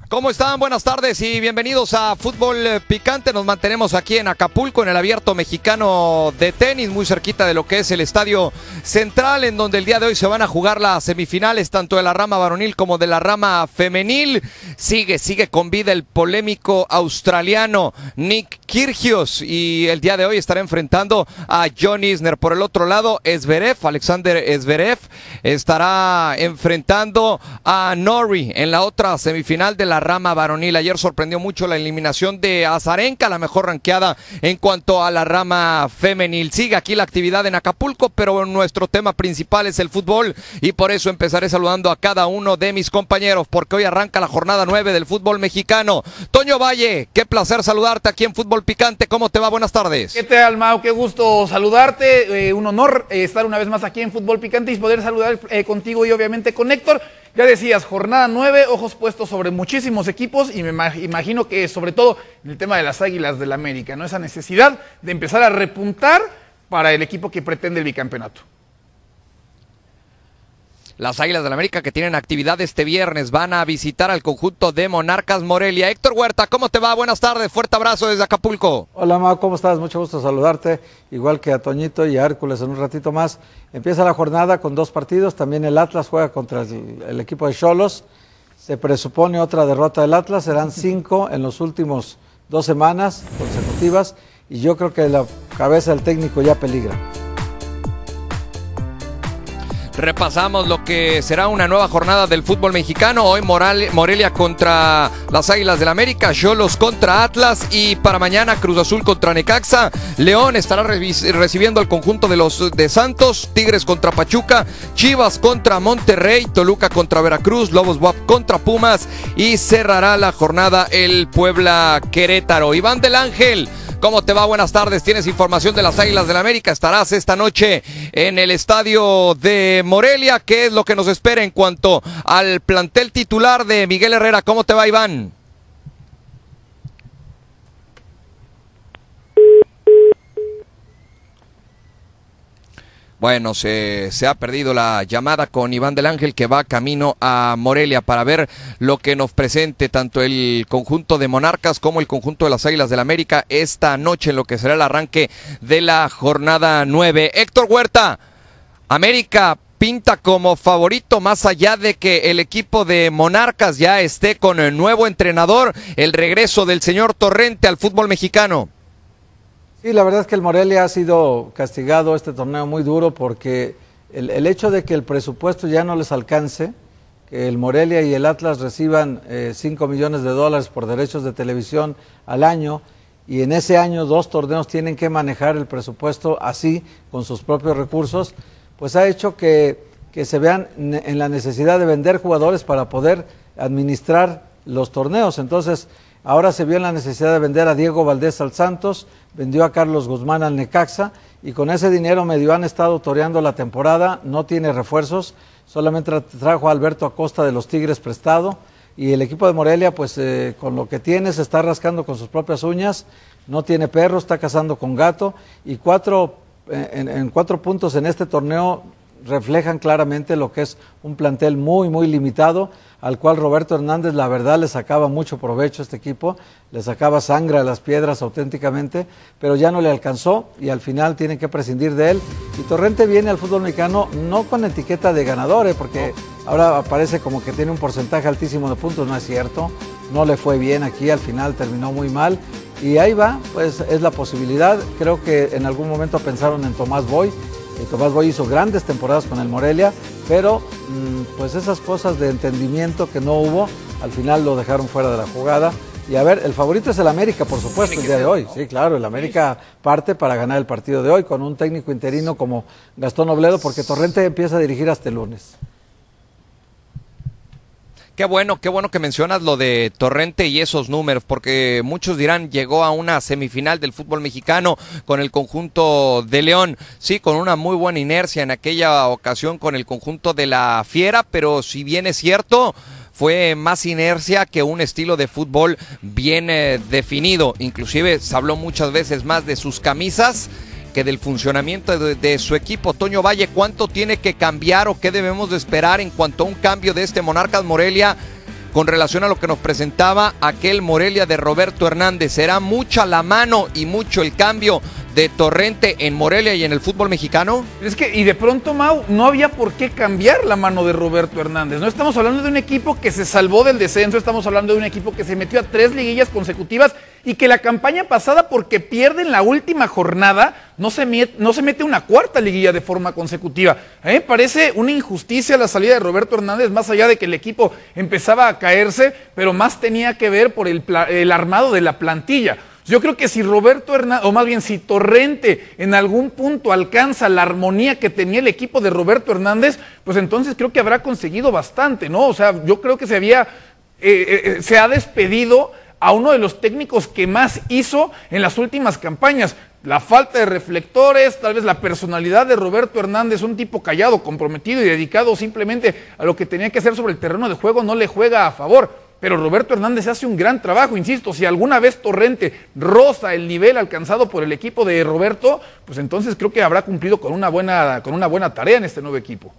¿Cómo están? Buenas tardes y bienvenidos a Fútbol Picante. Nos mantenemos aquí en Acapulco, en el Abierto Mexicano de Tenis, muy cerquita de lo que es el Estadio Central, en donde el día de hoy se van a jugar las semifinales, tanto de la rama varonil como de la rama femenil. Sigue con vida el polémico australiano Nick Kyrgios, y el día de hoy estará enfrentando a John Isner. Por el otro lado, Alexander Zverev estará enfrentando a Norrie en la otra semifinal de la rama varonil. Ayer sorprendió mucho la eliminación de Azarenka, la mejor ranqueada en cuanto a la rama femenil. Sigue aquí la actividad en Acapulco, pero nuestro tema principal es el fútbol, y por eso empezaré saludando a cada uno de mis compañeros, porque hoy arranca la jornada 9 del fútbol mexicano. Toño Valle, qué placer saludarte aquí en Fútbol Picante. ¿Cómo te va? Buenas tardes. ¿Qué tal, Mau? Qué gusto saludarte. Un honor estar una vez más aquí en Fútbol Picante y poder saludar contigo y obviamente con Héctor. Ya decías, jornada 9, ojos puestos sobre muchísimos equipos, y me imagino que sobre todo en el tema de las Águilas del América, ¿no? Esa necesidad de empezar a repuntar para el equipo que pretende el bicampeonato. Las Águilas del América, que tienen actividad este viernes, van a visitar al conjunto de Monarcas Morelia. Héctor Huerta, ¿cómo te va? Buenas tardes, fuerte abrazo desde Acapulco. Hola, Mau, ¿cómo estás? Mucho gusto saludarte, igual que a Toñito y a Hércules en un ratito más. Empieza la jornada con 2 partidos, también el Atlas juega contra el equipo de Xolos. Se presupone otra derrota del Atlas, serán 5 en los últimos 2 semanas consecutivas, y yo creo que la cabeza del técnico ya peligra. Repasamos lo que será una nueva jornada del fútbol mexicano. Hoy Morelia contra las Águilas del América, Xolos contra Atlas, y para mañana Cruz Azul contra Necaxa. León estará recibiendo al conjunto de los de Santos, Tigres contra Pachuca, Chivas contra Monterrey, Toluca contra Veracruz, Lobos WAP contra Pumas, y cerrará la jornada el Puebla Querétaro. Iván del Ángel, ¿cómo te va? Buenas tardes. Tienes información de las Águilas del América. Estarás esta noche en el estadio de Morelia. ¿Qué es lo que nos espera en cuanto al plantel titular de Miguel Herrera? ¿Cómo te va, Iván? Bueno, se ha perdido la llamada con Iván del Ángel, que va camino a Morelia para ver lo que nos presente tanto el conjunto de Monarcas como el conjunto de las Águilas del América esta noche en lo que será el arranque de la jornada 9. Héctor Huerta, América pinta como favorito, más allá de que el equipo de Monarcas ya esté con el nuevo entrenador, el regreso del señor Torrente al fútbol mexicano. Sí, la verdad es que el Morelia ha sido castigado este torneo muy duro, porque el hecho de que el presupuesto ya no les alcance, que el Morelia y el Atlas reciban $5 millones por derechos de televisión al año, y en ese año 2 torneos tienen que manejar el presupuesto así, con sus propios recursos, pues ha hecho que se vean en la necesidad de vender jugadores para poder administrar los torneos. Entonces, ahora se vio en la necesidad de vender a Diego Valdés al Santos, vendió a Carlos Guzmán al Necaxa, y con ese dinero medio han estado toreando la temporada. No tiene refuerzos, solamente trajo a Alberto Acosta de los Tigres prestado, y el equipo de Morelia, pues con lo que tiene, se está rascando con sus propias uñas. No tiene perro, está cazando con gato, y 4 puntos en este torneo reflejan claramente lo que es un plantel muy limitado, al cual Roberto Hernández, la verdad, le sacaba mucho provecho a este equipo, le sacaba sangre a las piedras auténticamente, pero ya no le alcanzó y al final tienen que prescindir de él. Y Torrente viene al fútbol mexicano no con etiqueta de ganador, porque ahora parece como que tiene un porcentaje altísimo de puntos. No es cierto, no le fue bien aquí, al final terminó muy mal, y ahí va, pues es la posibilidad. Creo que en algún momento pensaron en Tomás Boy. Tomás Boy hizo grandes temporadas con el Morelia, pero pues esas cosas de entendimiento que no hubo, al final lo dejaron fuera de la jugada. Y a ver, el favorito es el América, por supuesto, el día de hoy. Sí, claro, el América parte para ganar el partido de hoy con un técnico interino como Gastón Obledo, porque Torrente empieza a dirigir hasta el lunes. Qué bueno que mencionas lo de Torrente y esos números, porque muchos dirán, llegó a una semifinal del fútbol mexicano con el conjunto de León, sí, con una muy buena inercia en aquella ocasión con el conjunto de la Fiera, pero si bien es cierto, fue más inercia que un estilo de fútbol bien definido. Inclusive se habló muchas veces más de sus camisas que del funcionamiento de su equipo. Toño Valle, ¿cuánto tiene que cambiar o qué debemos de esperar en cuanto a un cambio de este Monarcas Morelia con relación a lo que nos presentaba aquel Morelia de Roberto Hernández. ¿Será mucha la mano y mucho el cambio de Torrente en Morelia y en el fútbol mexicano? Es que, y de pronto, Mau, no había por qué cambiar la mano de Roberto Hernández. No estamos hablando de un equipo que se salvó del descenso, estamos hablando de un equipo que se metió a 3 liguillas consecutivas y que la campaña pasada, porque pierde en la última jornada, no se mete una 4ª liguilla de forma consecutiva. A mí me parece una injusticia la salida de Roberto Hernández, más allá de que el equipo empezaba a caerse, pero más tenía que ver por el armado de la plantilla. Yo creo que si Roberto Hernández, o más bien si Torrente en algún punto alcanza la armonía que tenía el equipo de Roberto Hernández, pues entonces creo que habrá conseguido bastante, ¿no? O sea, yo creo que se ha despedido a uno de los técnicos que más hizo en las últimas campañas. La falta de reflectores, tal vez la personalidad de Roberto Hernández, un tipo callado, comprometido y dedicado simplemente a lo que tenía que hacer sobre el terreno de juego, no le juega a favor. Pero Roberto Hernández hace un gran trabajo, insisto, si alguna vez Torrente roza el nivel alcanzado por el equipo de Roberto, pues entonces creo que habrá cumplido con una buena tarea en este nuevo equipo.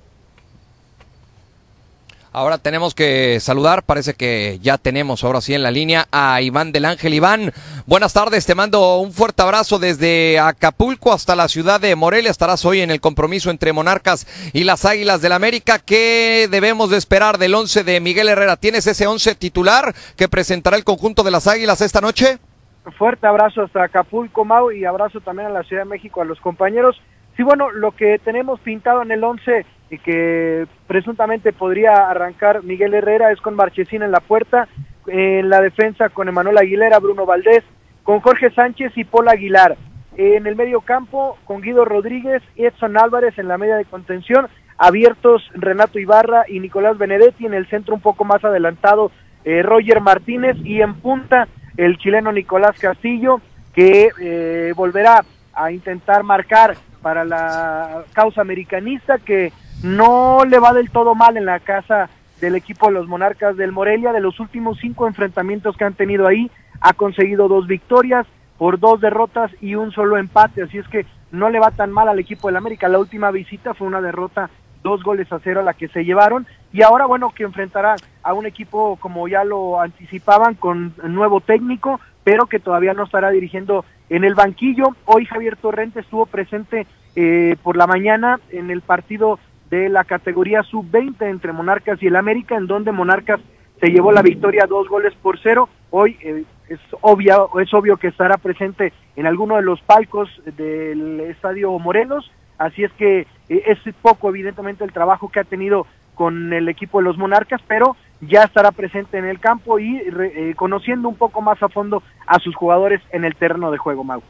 Ahora tenemos que saludar, parece que ya tenemos ahora sí en la línea a Iván del Ángel. Iván, buenas tardes, te mando un fuerte abrazo desde Acapulco hasta la ciudad de Morelia. Estarás hoy en el compromiso entre Monarcas y las Águilas del América. ¿Qué debemos de esperar del 11 de Miguel Herrera? ¿Tienes ese 11 titular que presentará el conjunto de las Águilas esta noche? Fuerte abrazo hasta Acapulco, Mau, y abrazo también a la Ciudad de México, a los compañeros. Sí, bueno, lo que tenemos pintado en el 11 y que presuntamente podría arrancar Miguel Herrera es con Marchesín en la puerta, en la defensa con Emanuel Aguilera, Bruno Valdés, con Jorge Sánchez y Paul Aguilar. En el medio campo con Guido Rodríguez y Edson Álvarez en la media de contención, abiertos Renato Ibarra y Nicolás Benedetti, en el centro un poco más adelantado Roger Martínez, y en punta el chileno Nicolás Castillo, que volverá a intentar marcar para la causa americanista, que no le va del todo mal en la casa del equipo de los Monarcas del Morelia. De los últimos 5 enfrentamientos que han tenido ahí, ha conseguido 2 victorias por 2 derrotas y un solo empate, así es que no le va tan mal al equipo del América. La última visita fue una derrota 2-0 a la que se llevaron, y ahora bueno, que enfrentará a un equipo, como ya lo anticipaban, con nuevo técnico, pero que todavía no estará dirigiendo en el banquillo. Hoy Javier Torrente estuvo presente por la mañana en el partido de la categoría sub-20 entre Monarcas y el América, en donde Monarcas se llevó la victoria 2-0. Hoy es obvio que estará presente en alguno de los palcos del Estadio Morelos, así es que es poco evidentemente el trabajo que ha tenido con el equipo de los Monarcas, pero ya estará presente en el campo y conociendo un poco más a fondo a sus jugadores en el terreno de juego, Mau.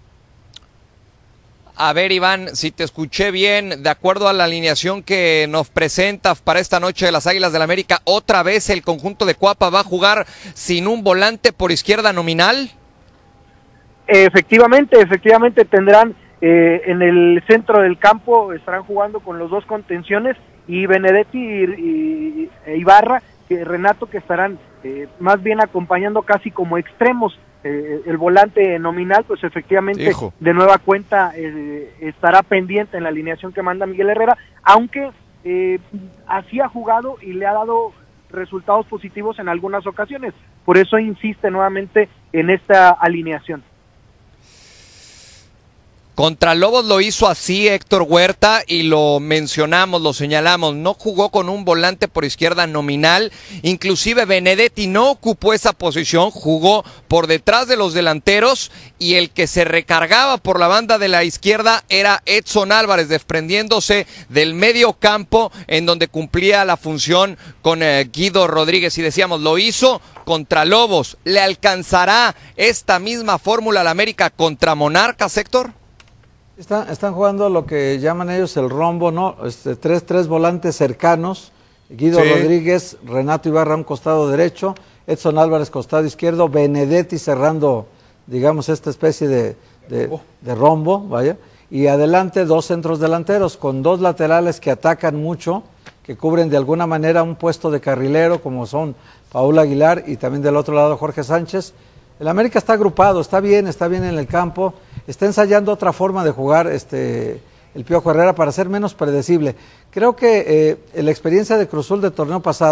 A ver, Iván, si te escuché bien, de acuerdo a la alineación que nos presentas para esta noche de las Águilas del América, ¿otra vez el conjunto de Cuapa va a jugar sin un volante por izquierda nominal? Efectivamente tendrán en el centro del campo, estarán jugando con los 2 contenciones, y Benedetti y Ibarra, Renato, que estarán más bien acompañando casi como extremos. El volante nominal, pues efectivamente, de nueva cuenta estará pendiente en la alineación que manda Miguel Herrera, aunque así ha jugado y le ha dado resultados positivos en algunas ocasiones. Por eso insiste nuevamente en esta alineación. Contra Lobos lo hizo así Héctor Huerta, y lo mencionamos, lo señalamos, no jugó con un volante por izquierda nominal, inclusive Benedetti no ocupó esa posición, jugó por detrás de los delanteros, y el que se recargaba por la banda de la izquierda era Edson Álvarez, desprendiéndose del medio campo en donde cumplía la función con Guido Rodríguez, y decíamos, lo hizo contra Lobos. ¿Le alcanzará esta misma fórmula al América contra Monarcas, Héctor? Están jugando lo que llaman ellos el rombo, ¿no? Tres volantes cercanos, Guido Rodríguez, Renato Ibarra a un costado derecho, Edson Álvarez costado izquierdo, Benedetti cerrando, digamos, esta especie de rombo, vaya, y adelante 2 centros delanteros con 2 laterales que atacan mucho, que cubren de alguna manera un puesto de carrilero, como son Paul Aguilar y también del otro lado Jorge Sánchez. El América está agrupado, está bien en el campo, está ensayando otra forma de jugar el Piojo Herrera para ser menos predecible. Creo que la experiencia de Cruz Azul del torneo pasado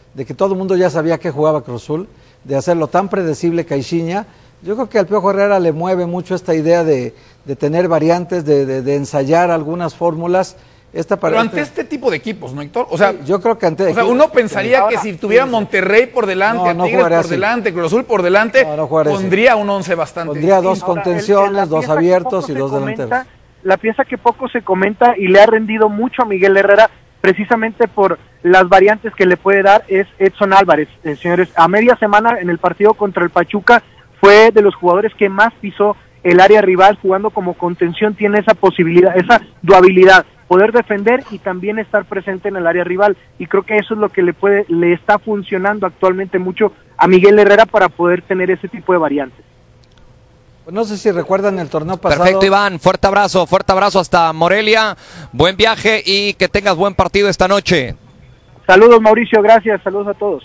de que todo el mundo ya sabía que jugaba Cruz Azul, de hacerlo tan predecible Caixinha. Yo creo que al Piojo Herrera le mueve mucho esta idea de tener variantes, de ensayar algunas fórmulas. Pero ante este tipo de equipos, ¿no, Héctor? O sea, yo creo que ante... O sea, uno pensaría que si tuviera Monterrey por delante, Tigres por delante, Cruz Azul por delante, pondría un 11 bastante. Pondría dos contenciones, dos abiertos y dos delanteros. La pieza que poco se comenta y le ha rendido mucho a Miguel Herrera, precisamente por las variantes que le puede dar, es Edson Álvarez. Señores, a media semana en el partido contra el Pachuca fue de los jugadores que más pisó el área rival, jugando como contención, tiene esa posibilidad, esa dualidad, poder defender y también estar presente en el área rival, y creo que eso es lo que le está funcionando actualmente mucho a Miguel Herrera para poder tener ese tipo de variantes. No sé si recuerdan el torneo pasado. Perfecto, Iván, fuerte abrazo hasta Morelia, buen viaje y que tengas buen partido esta noche. Saludos, Mauricio, gracias, saludos a todos.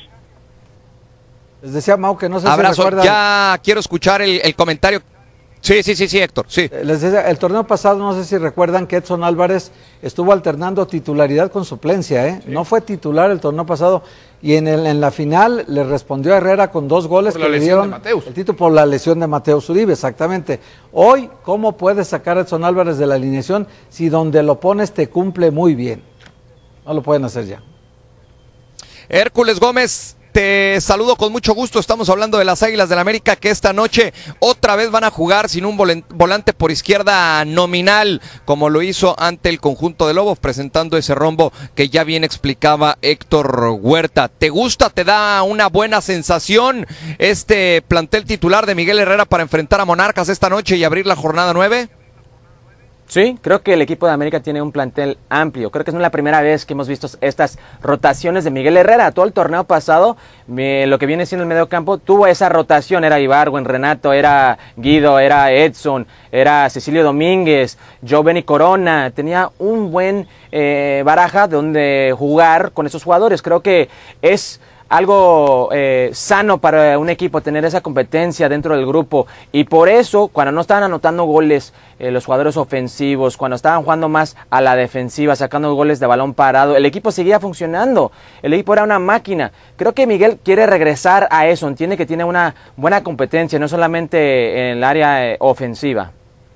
Les decía Mau que no sé Abrazo, si recuerdan. ya quiero escuchar el comentario. Sí, Héctor, sí. Les decía, el torneo pasado, no sé si recuerdan que Edson Álvarez estuvo alternando titularidad con suplencia, ¿eh? Sí. No fue titular el torneo pasado, y en la final le respondió a Herrera con 2 goles que le dieron el título por la lesión de Mateus Uribe, exactamente. Hoy, ¿cómo puedes sacar a Edson Álvarez de la alineación si donde lo pones te cumple muy bien? No lo pueden hacer ya. Hércules Gómez, te saludo con mucho gusto. Estamos hablando de las Águilas del América, que esta noche otra vez van a jugar sin un volante por izquierda nominal, como lo hizo ante el conjunto de Lobos, presentando ese rombo que ya bien explicaba Héctor Huerta. ¿Te gusta, te da una buena sensación este plantel titular de Miguel Herrera para enfrentar a Monarcas esta noche y abrir la jornada 9? Sí, creo que el equipo de América tiene un plantel amplio. Creo que no es la primera vez que hemos visto estas rotaciones de Miguel Herrera. Todo el torneo pasado, lo que viene siendo el medio campo, tuvo esa rotación. Era Ibargüen, Renato, era Guido, era Edson, era Cecilio Domínguez, Giovanni Corona. Tenía un buen baraja donde jugar con esos jugadores. Creo que es algo sano para un equipo tener esa competencia dentro del grupo, y por eso cuando no estaban anotando goles los jugadores ofensivos, cuando estaban jugando más a la defensiva, sacando goles de balón parado, el equipo seguía funcionando, el equipo era una máquina. Creo que Miguel quiere regresar a eso, entiende que tiene una buena competencia, no solamente en el área ofensiva.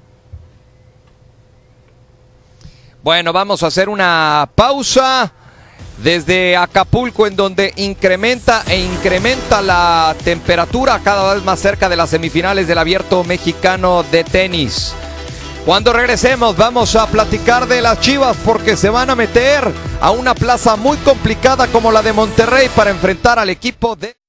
Bueno, vamos a hacer una pausa desde Acapulco, en donde incrementa la temperatura, cada vez más cerca de las semifinales del Abierto Mexicano de tenis. Cuando regresemos vamos a platicar de las Chivas, porque se van a meter a una plaza muy complicada como la de Monterrey para enfrentar al equipo de...